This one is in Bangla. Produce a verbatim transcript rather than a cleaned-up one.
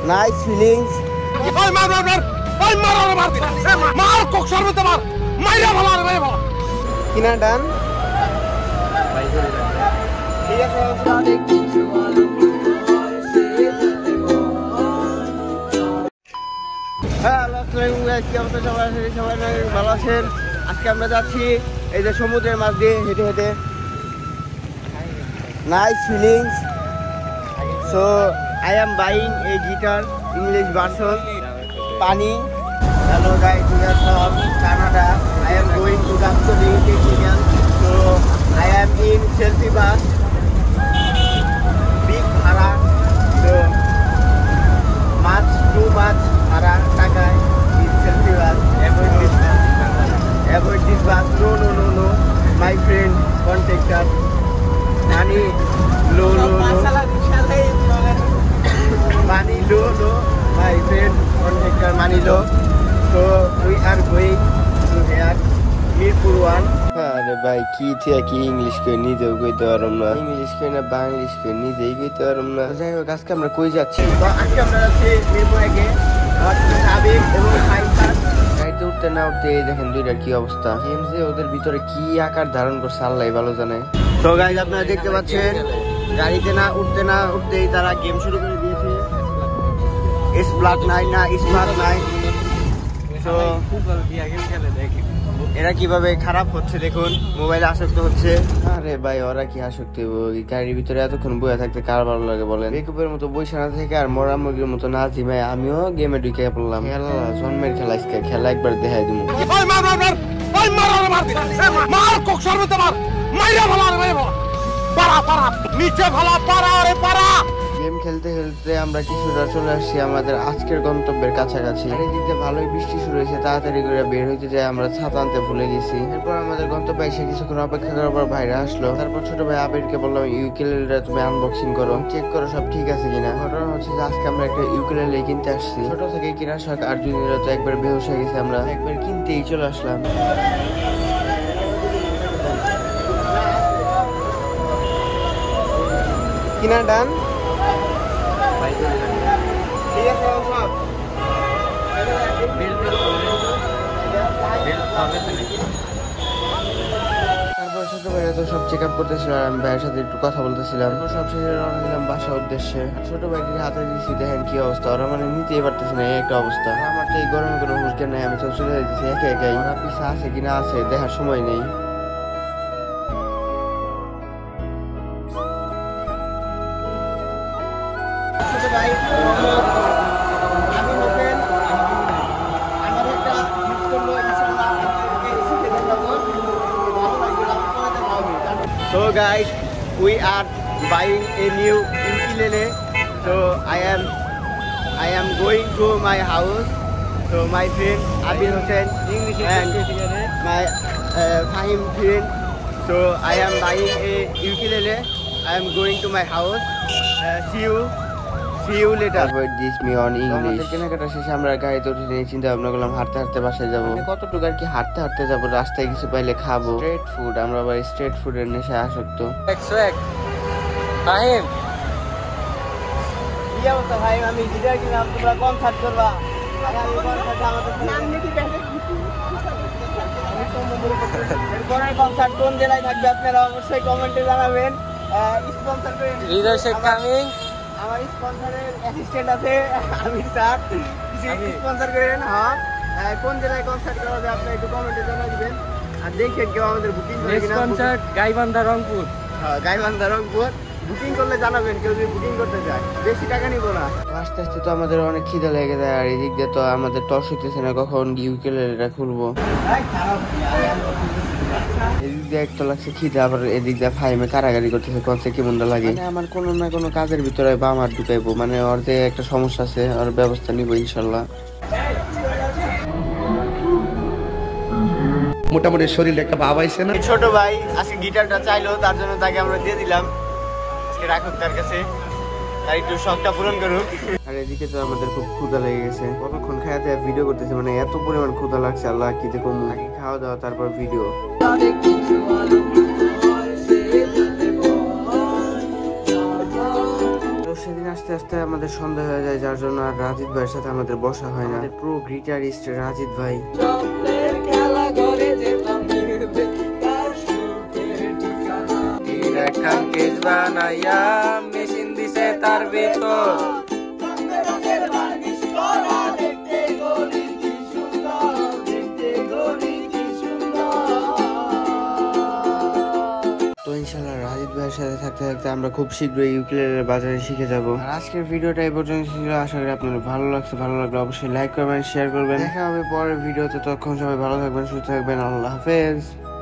Nice feelings. ওই মার মার মার ওই মার আর মার মার কক সর্বতে মার মাইরা ভালো আর ভাই ভালো কিনা ডান ঠিক আছে। হ্যাঁ কি অবস্থা সবাই সবাই ভালো আছেন। আজকে আমরা যাচ্ছি এই যে সমুদ্রের মাছ দিয়ে হেঁটে হেঁটে। Nice feelings. So I am buying a guitar English version পানি। Hello guys, we are from Canada. I am going to Gangtoli Technical. So I am in selfie bus. Big bhara. So much too much bhara takai in selfie bus. Avoid this bus. Avoid this bus. No no no no. My friend contact us. Money low low low. Money low low. My friend contact us. Money low. So we are going to here Mirpur one. আরে ভাই কি থিয়া কি ইংলিশ কই নিজেও কইতে পারলাম না, ইংলিশ কই না বাংলিশ কই নিজেই কইতে পারলাম না। যাই হোক আজকে আমরা কই যাচ্ছি? তো আজকে আমরা যাচ্ছি মিরপুর একে। আমার সাবিক এবং ফাইসার গাড়িতে উঠতে না উঠতে দেখেন দুইটার কি অবস্থা। গেম যে ওদের ভিতরে কি আকার ধারণ করছে আল্লাহই ভালো জানে। তো গাইস আপনারা দেখতে পাচ্ছেন গাড়িতে না উঠতে না উঠতেই তারা গেম শুরু করে দিয়েছে। স্প্লাট নাই না স্মার্ট নাই। তো এরা কিভাবে খারাপ হচ্ছে দেখুন, মোবাইলে আসক্ত হচ্ছে। আরে ভাই ওরা কি আসক্ত? গাড়ির ভিতরে এতক্ষণ বসে থাকতে কার ভালো লাগে বলেন? বেকুবের মতো বসে না থেকে আর মরা মুরগির মতো না জিমাই আমিও গেমে ঢুকে পড়লাম। খেলা জন্মের খেলা, আজকে খেলা একবার দেখাই দিব। গেম খেলতে খেলতে আমরা কিছুটা চলে আসছি আমাদের আজকের গন্তব্যের কাছাকাছি। চারিদিকে ভালোই বৃষ্টি শুরু হয়েছে, তাড়াতাড়ি করে বের হইতে যায় আমরা ছাতা আনতে ভুলে গেছি। এরপর আমাদের গন্তব্যে এসে কিছুক্ষণ অপেক্ষা করার পর ভাইরা আসলো। তারপর ছোট ভাই আবিরকে বললাম ইউকেলেলেটা তুমি আনবক্সিং করো, চেক করো সব ঠিক আছে কিনা। ঘটনা হচ্ছে যে আজকে আমরা একটা ইউকেলেলে কিনতে আসছি। ছোট থেকে কেনার শখ আর দুই দিন তো একবার বেহুশ হয়ে গেছে, আমরা একবার কিনতেই চলে আসলাম। কিনা ডান ঠিক আছে। তারপর ছোট ভাইরা তো সব চেক আপ করতেছিল আর আমি ভাইয়ের সাথে একটু কথা বলতেছিলাম। সব শেষে রওনা দিলাম বাসার উদ্দেশ্যে। ছোট ভাইকে হাতে দিয়েছি, দেখেন কি অবস্থা, ওরা মানে নিতেই পারতেছে না, এই একটা অবস্থা। আমার তো এই গরমে কোনো হুঁশ জ্ঞান নাই, আমি তো চলে যাচ্ছি একে একাই। ওরা পিছা আছে কিনা আছে দেখার সময় নেই। ছোট ভাই So guys, we are buying a new ukulele. So I am I am going to my house. So my friend Abir Hussain and my uh, Fahim friend. So I am buying a ukulele. I am going to my house. Uh, see you. See you later. Avoid this me on English. আমাদের কেনাকাটা শেষে আমরা গাড়িতে উঠে নিয়ে চিন্তা ভাবনা করলাম হাঁটতে হাঁটতে বাসায় যাবো। কতটুকু আর কি হাঁটতে হাঁটতে যাবো, রাস্তায় কিছু পাইলে খাবো। স্ট্রিট ফুড, আমরা আবার স্ট্রিট ফুডের নেশায় আসক্ত। ফাহিম কি অবস্থা? ভাই আমি গিটার কিনলাম, তোমরা কনসার্ট করবা। আগামী কনসার্টে আমাদের নাম নাকি দেখে এরপরের কনসার্ট কোন জেলায় থাকবে আপনারা অবশ্যই কমেন্টে জানাবেন। স্পন্সর করে হৃদয় শেখ কামিং, আমার স্পন্সরের অ্যাসিস্ট্যান্ট আছে আমির স্যার, স্পন্সর করেন। হ্যাঁ কোন জেলায় কনসার্ট করা হবে আপনারা একটু কমেন্টে জানিয়ে দিবেন। আর দেখেন কেউ আমাদের বুকিং করে কিনা। কনসার্ট গাইবান্ধা রংপুর। হ্যাঁ গাইবান্ধা রংপুর, বুকিং করলে জানাবেন কেউ যদি বুকিং করতে চায়, বেশি টাকা নিব না। আস্তে আস্তে তো আমাদের অনেক খিদা লেগে যায় আর এদিক দিয়ে তো আমাদের টস হইতেছে না কখন ইউকেলেলেটা খুলবো। এদিক দিয়ে একটা লাগছে খিদা, আবার এদিক দিয়ে ফাইমে কারাগারি করতেছে, কনসে কেমনটা লাগে। আমার কোনো না কোনো কাজের ভিতরে বা আমার ঢুকাইবো, মানে ওর যে একটা সমস্যা আছে ওর ব্যবস্থা নিব ইনশাল্লাহ। মোটামুটি শরীরে একটা ভাব আইছে না। ছোট ভাই আজকে গিটারটা চাইলো, তার জন্য তাকে আমরা দিয়ে দিলাম। আজকে রাখুক তার কাছে, তার একটু শখটা পূরণ করুক। আর এদিকে তো আমাদের খুব ক্ষুধা লেগে গেছে, কতক্ষণ খাইতে ভিডিও করতেছে, মানে এত পরিমাণ ক্ষুধা লাগছে আল্লাহ কি দেখুন। আগে খাওয়া দাওয়া তারপর ভিডিও। সেদিন আস্তে আস্তে আমাদের সন্ধ্যা হয়ে যায়, যার জন্য আর রাজিদ ভাইয়ের সাথে আমাদের বসা হয় না। প্রো গিটারিস্ট রাজিদ ভাই বানাইয়া মেশিন দিছে তার ভিতর তো ইনশাআল্লাহ রাজিদ ভাইয়ের সাথে থাকতে থাকতে আমরা খুব শীঘ্রই ইউকেলেলের বাজারে শিখে যাব। আর আজকের ভিডিওটা এই পর্যন্ত ছিল, আশা করি আপনাদের ভালো লাগছে। ভালো লাগলে অবশ্যই লাইক করবেন, শেয়ার করবেন। দেখা হবে পরের ভিডিওতে, তখন সবাই ভালো থাকবেন, সুস্থ থাকবেন। আল্লাহ হাফেজ।